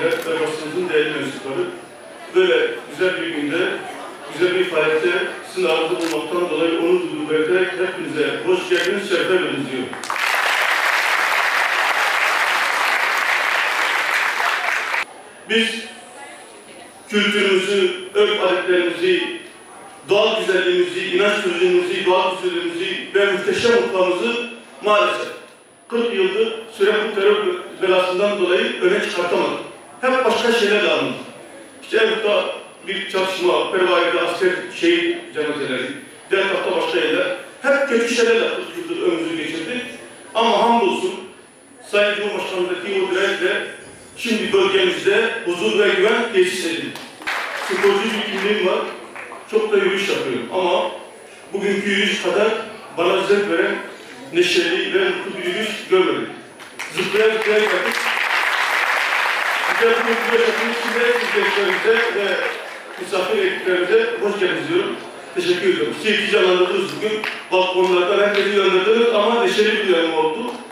yetkililer ve basınımızın değerli mensupları, böyle güzel bir günde, güzel bir faaliyette sizin aranızda bulmaktan dolayı onur duyduğu belirterek hepinize hoş geldiniz, şeref verdiniz diyorum. Biz kültürümüzü, örf adetlerimizi, doğal güzelliğimizi, inanç turizmimizi, doğal güzelliğimizi ve muhteşem mutfağımızı maalesef 40 yıldır süren bu terör belasından dolayı öne çıkartamadık. Hep başka şeylerle anıldık. İşte Erkut'ta bir çatışma, Pervai'de asker şehit cenazeleri, diğer tarafta başka yerler. Hep kötü şeylerle 40 yıldır ömrümüzü geçirdik. Ama hamdolsun Sayın Cumhurbaşkanı'ndaki o dirençle şimdi bölgemizde huzur ve güven tesis edildi. Sporcu bir kimliğim var. Çok da yürüyüş yapıyorum ama bugünkü yürüyüş kadar bana zevk veren neşeli ve mutlu bir yürüyüş görmedim. Zıplaya zıplaya yaptık. Güzel bir mutlu yaşatın içinde izleyicilerimize ve misafir ekiplerimize hoş geldiniz diyorum. Teşekkür ediyorum. Seyirci canlandırdınız bugün. Balkonlarda herkesi yönlendirdiniz ama neşeli bir dönem oldu.